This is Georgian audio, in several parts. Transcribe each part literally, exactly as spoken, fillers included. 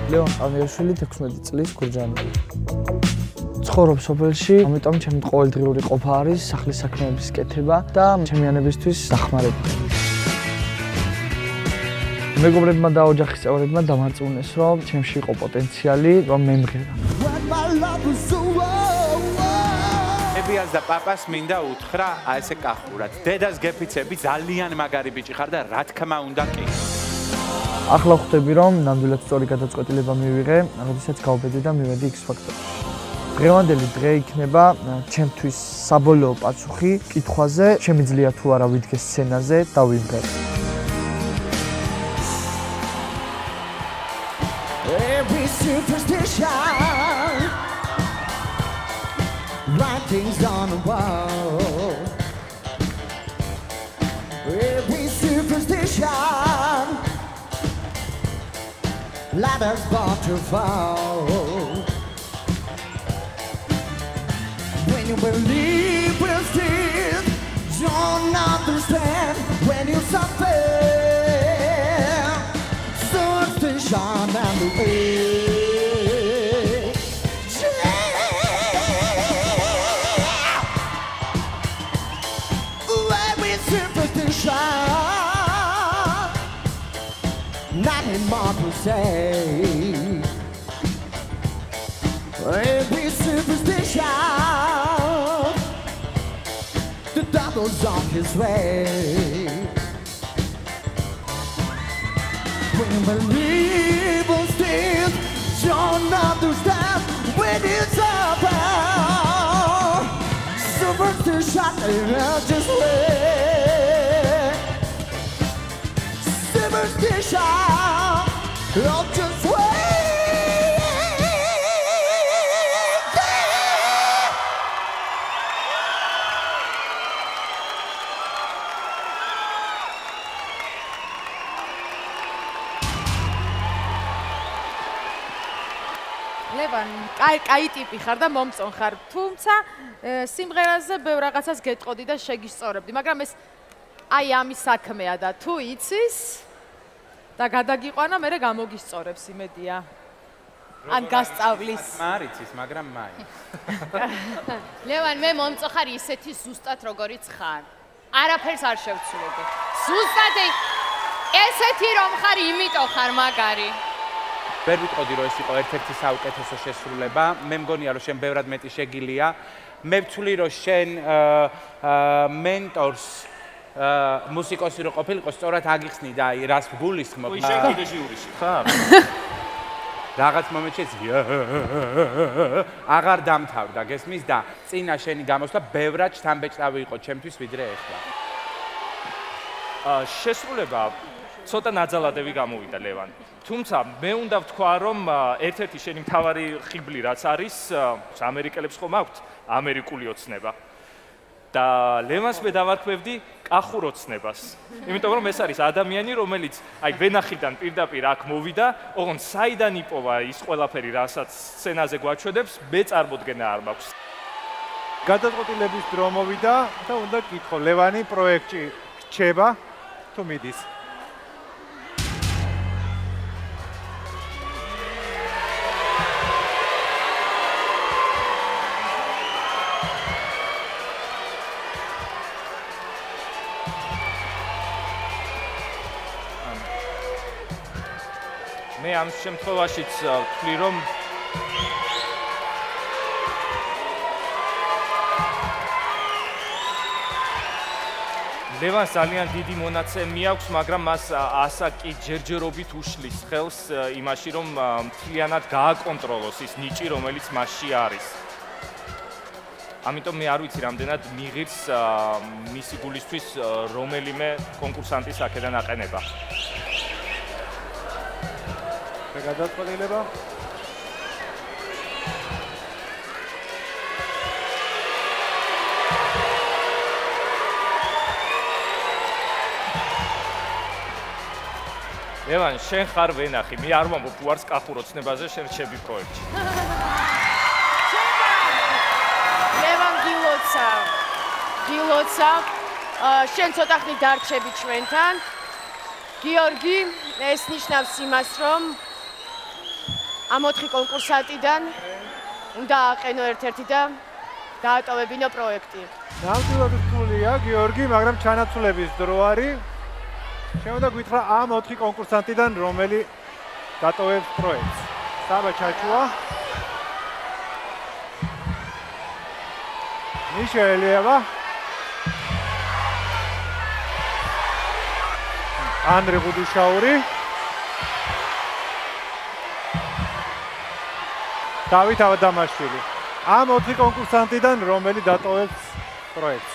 ლევან ყავმიაშვილი თექვსმეტი წლის გურჯაანია. ცხოვრობ სოფელში, ამიტომ ჩემი ყოველდღიური ყოფა არის სახლის საქმეების კეთება და ჩემიანებისთვის დახმარება. მეგობრებმა და ოჯახის წევრებმა დამარწმუნეს, რომ ჩემში იყო პოტენციალი, რომ მემღერა. ებიას და პაპას მინდა უთხრა, აი ესე კახურად. დედას გეფიცები, ძალიან მაგარი ბიჭი ხარ და რა თქმა უნდა კი. ახლა ხვდები, რომ ნამდვილად სწორი გადაწყვეტილება მივიღე, როდესაც გავბედე და მივედი X Factor-ში. დღევანდელი დღე იქნება ჩემთვის საბოლოო პასუხი კითხვაზე, შემიძლია თუ არა ვიდგე სცენაზე და ვიმღერო. Every superstition, writings on the wall. Every superstition, ladders bound to fall. When you believe we'll still don't understand when you suffer. Superstition and the way. Every superstition, nothing more to say. Every superstition, the devil's on his way. When you believe will still don't understand when it's about superstition is just way. Superstition, I'll just wait. ლევან, კაი, კაი ტიპი ხარ და მომწონ ხარ, თუმცა სიმღერაზე ბევრ რაღაცას გეტყოდი და შეგისწორებდი, მაგრამ ეს აი ამის საქმეა და თუ იცის და გადაგიყვანა, მერე გამოგისწორებს, იმედია. ან გასწავლის. მარიცის, მაგრამ მაინც. ლევან, მე მომწოხარ ისეთი ზუსტად როგორიც ხარ. არაფერს არ შევცვლები. ზუსტად ესეთი რომ ხარ, იმიტომ ხარ მაგარი. ვერ ვიტყოდი, რომ ეს იყო ერთ-ერთი საუკეთესო შესრულება. მე მგონია, რომ შენ ბევრად მეტი შეგილია. მე ვცვლი, რომ შენ მენტორს მუსიკოსი რო ყოფილიყო, სწორად აგიხსნი და აი რას გულისხმობ. ой, შენ კიდე ჟიურიში ხარ? რაღაც მომენტში აღარ დამთავრდა, გესმის და წინა შენი გამოსვლა ბევრად შთამბეჭდავი იყო ჩემთვის ვიდრე ახლა. აა შესრულება ცოტა ნაძალადები გამოვიდა ლევან. თუმცა მე უნდა ვთქვა, რომ ერთ-ერთი შენი მთავარი ხიბლი რაც არის, ამერიკელებს ხომ აქვთ ამერიკული ოცნება. და ლევანს მე დავარქმევდი კახურ ოცნებას. იმიტომ რომ ეს არის ადამიანი, რომელიც აი ვენახიდან პირდაპირ აქ მოვიდა, ოღონ საიდან იპოვა ის ყველაფერი, რასაც სცენაზე გვაჩვენებს, მე წარმოდგენა არ მაქვს. გადაწყვეტილების დრო მოვიდა და უნდა გითხო, ლევანი პროექტი რჩება თუ მიდის? მე ამ შემთხვევაშიც ვთვლი, რომ ლევანს ძალიან დიდი მონაცემი აქვს, მაგრამ მას ასაკი ჯერჯერობით უშლის ხელს იმაში, რომ მთლიანად გააკონტროლოს ის ნიჭი, რომელიც მასში არის. ამიტომ მე არ ვიცი, რამდენად მიღირს მისი გულისთვის რომელიმე კონკურსანტის აქედან აყენება. გადაწყვეტილება ლევან, შენ ხარ ვენახი, მე არ ვამბობ უარს კახურ ოცნებაზე, შენ რჩები პროექტში. ლევან, გილოცა, გილოცა, შენ ცოტა ხნით დარჩები ჩვენთან. გიორგი, ეს ნიშნავს იმას, რომ ამ ოთხი კონკურსანტიდან უნდა აყენო ერთ-ერთი და დაატოვებინო პროექტი. ნამდვილად რთულია, გიორგი, მაგრამ ჩანაცვლების დრო არის. შემიძლია გითხრა ამ ოთხი კონკურსანტიდან რომელი დატოვებს პროექტს. საბა ჩაჩუა. მიშა ელიევა. ანდრე გუდუშაური. დავით ავადამაშვილი. ამ ოთხი კონკურსანტიდან რომელი დატოვებს პროექტს?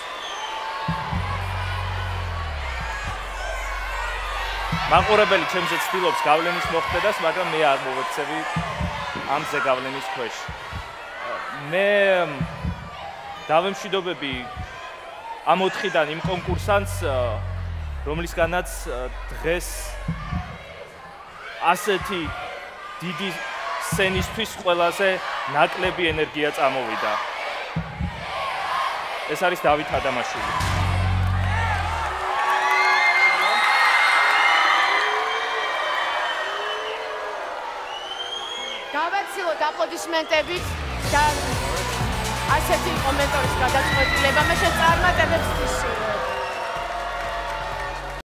მაყურებელი ჩემზე ცდილობს გავლენის მოხდებას, მაგრამ მე არ მოვექცევი ამ ზეგავლენის ქვეშ. მე დავემშვიდობები ამ ოთხიდან იმ კონკურსანტს, რომლისგანაც დღეს ასეთი დიდი სცენისთვის ყველაზე ნაკლები ენერგია წამოვიდა. ეს არის დავით ადამაშვილი. გავაცილოთ აპლოდისმენტებით და ასეთი კომენტორის გადაწყვეტილება მე შეწარმატებებს ის